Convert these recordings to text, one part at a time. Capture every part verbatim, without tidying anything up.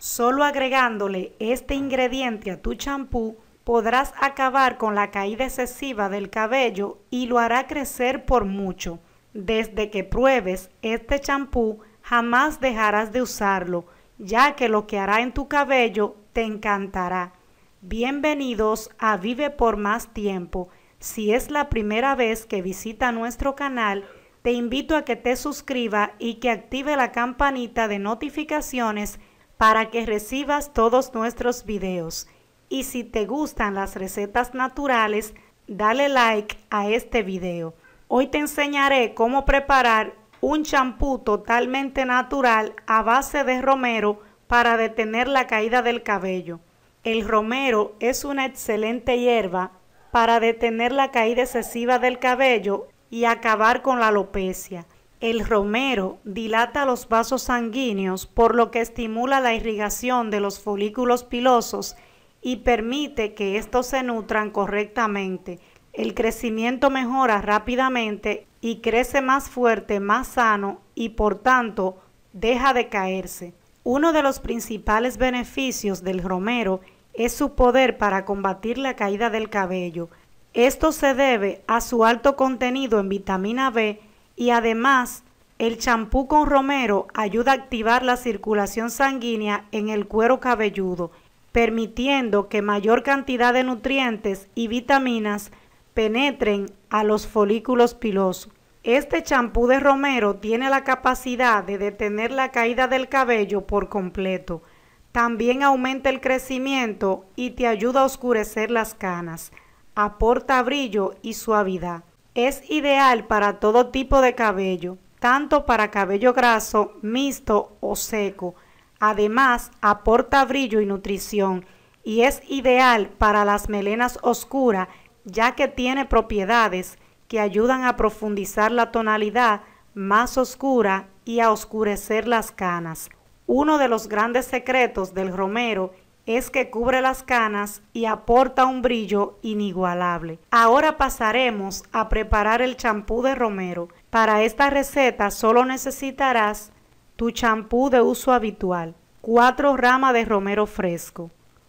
Solo agregándole este ingrediente a tu champú podrás acabar con la caída excesiva del cabello y lo hará crecer por mucho. Desde que pruebes este champú, jamás dejarás de usarlo, ya que lo que hará en tu cabello te encantará. Bienvenidos a Vive por Más Tiempo. Si es la primera vez que visita nuestro canal, te invito a que te suscribas y que active la campanita de notificaciones para que recibas todos nuestros videos. Y si te gustan las recetas naturales, dale like a este video. Hoy te enseñaré cómo preparar un champú totalmente natural a base de romero para detener la caída del cabello. El romero es una excelente hierba para detener la caída excesiva del cabello y acabar con la alopecia. El romero dilata los vasos sanguíneos, por lo que estimula la irrigación de los folículos pilosos y permite que estos se nutran correctamente. El crecimiento mejora rápidamente y crece más fuerte, más sano y por tanto deja de caerse. Uno de los principales beneficios del romero es su poder para combatir la caída del cabello. Esto se debe a su alto contenido en vitamina B y además el champú con romero ayuda a activar la circulación sanguínea en el cuero cabelludo, permitiendo que mayor cantidad de nutrientes y vitaminas penetren a los folículos pilosos. Este champú de romero tiene la capacidad de detener la caída del cabello por completo. También aumenta el crecimiento y te ayuda a oscurecer las canas. Aporta brillo y suavidad. Es ideal para todo tipo de cabello, tanto para cabello graso, mixto o seco. Además, aporta brillo y nutrición y es ideal para las melenas oscuras, ya que tiene propiedades que ayudan a profundizar la tonalidad más oscura y a oscurecer las canas. Uno de los grandes secretos del romero es que cubre las canas y aporta un brillo inigualable. Ahora pasaremos a preparar el champú de romero. Para esta receta solo necesitarás tu champú de uso habitual, cuatro ramas de romero fresco,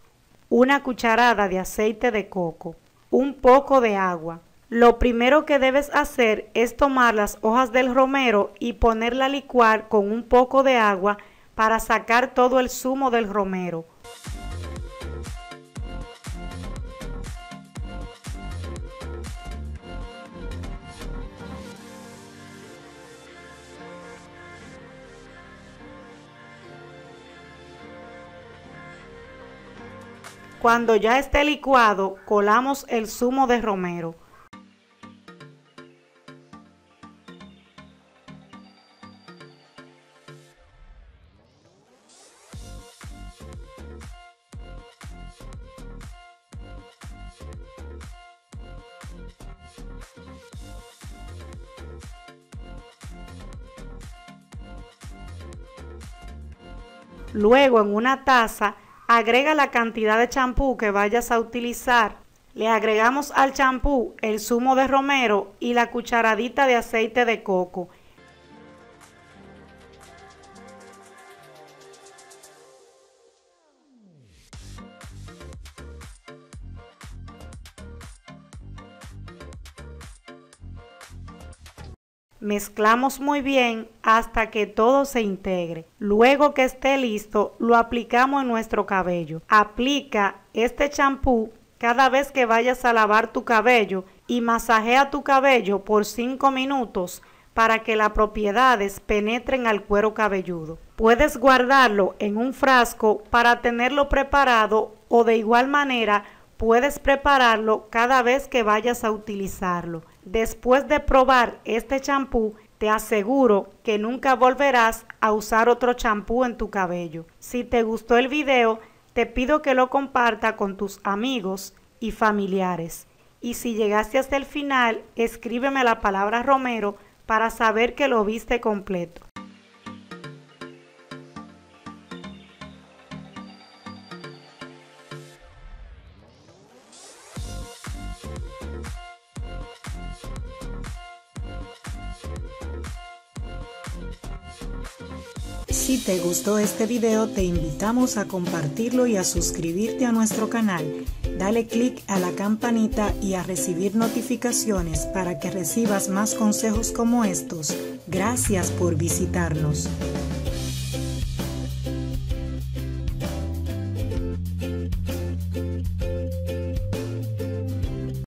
una cucharada de aceite de coco, un poco de agua. Lo primero que debes hacer es tomar las hojas del romero y ponerla a licuar con un poco de agua para sacar todo el zumo del romero. Cuando ya esté licuado, colamos el zumo de romero. Luego, en una taza, agrega la cantidad de champú que vayas a utilizar. Le agregamos al champú el zumo de romero y la cucharadita de aceite de coco. Mezclamos muy bien hasta que todo se integre. Luego que esté listo, lo aplicamos en nuestro cabello. Aplica este champú cada vez que vayas a lavar tu cabello y masajea tu cabello por cinco minutos para que las propiedades penetren al cuero cabelludo. Puedes guardarlo en un frasco para tenerlo preparado o de igual manera puedes prepararlo cada vez que vayas a utilizarlo. Después de probar este champú, te aseguro que nunca volverás a usar otro champú en tu cabello. Si te gustó el video, te pido que lo compartas con tus amigos y familiares. Y si llegaste hasta el final, escríbeme la palabra romero para saber que lo viste completo. Si te gustó este video, te invitamos a compartirlo y a suscribirte a nuestro canal. Dale click a la campanita y a recibir notificaciones para que recibas más consejos como estos. Gracias por visitarnos.